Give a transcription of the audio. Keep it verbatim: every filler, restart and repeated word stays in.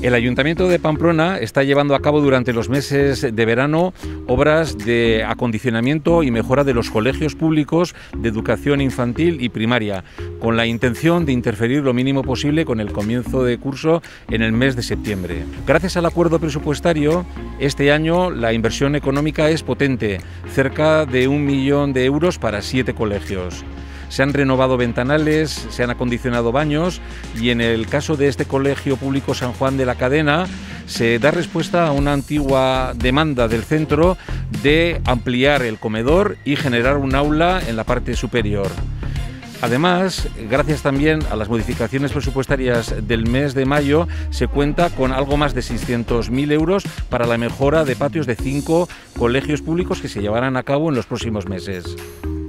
El Ayuntamiento de Pamplona está llevando a cabo durante los meses de verano obras de acondicionamiento y mejora de los colegios públicos de educación infantil y primaria, con la intención de interferir lo mínimo posible con el comienzo de curso en el mes de septiembre. Gracias al acuerdo presupuestario, este año la inversión económica es potente, cerca de un millón de euros para siete colegios. Se han renovado ventanales, se han acondicionado baños y en el caso de este Colegio Público San Juan de la Cadena se da respuesta a una antigua demanda del centro de ampliar el comedor y generar un aula en la parte superior. Además, gracias también a las modificaciones presupuestarias del mes de mayo, se cuenta con algo más de seiscientos mil euros para la mejora de patios de cinco colegios públicos que se llevarán a cabo en los próximos meses.